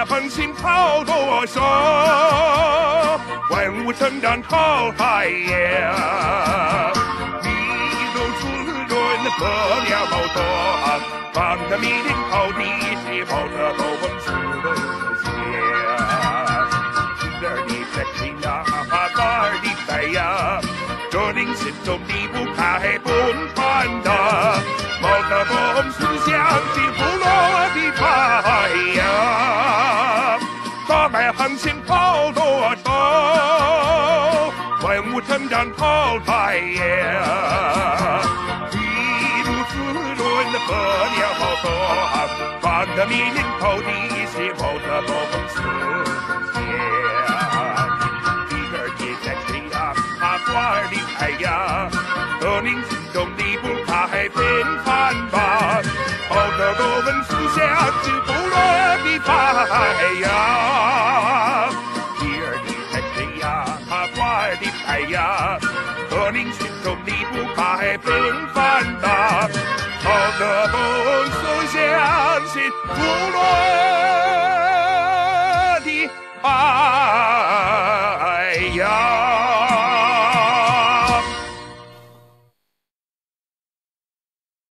恒心靠舵手，万物成长靠海洋。一路滋润禾苗茂壮，放着密林靠地气，抱着高温湿的香。鱼儿的在飞呀，花儿的开呀，这令心中离不开奔传的。毛泽东思想进部落的发扬，大迈航行靠舵手，万物成长靠太阳。一路滋润的禾苗茂壮，放着密林靠地气，抱着高风思想。鱼儿也在飞呀，花儿的开呀，这令心中离不开奔传吧，抱着多闻思想进部落的发扬。鱼儿的在飞呀，花儿的开呀，这令心中离不开奔传吧，抱着多闻思想进部落。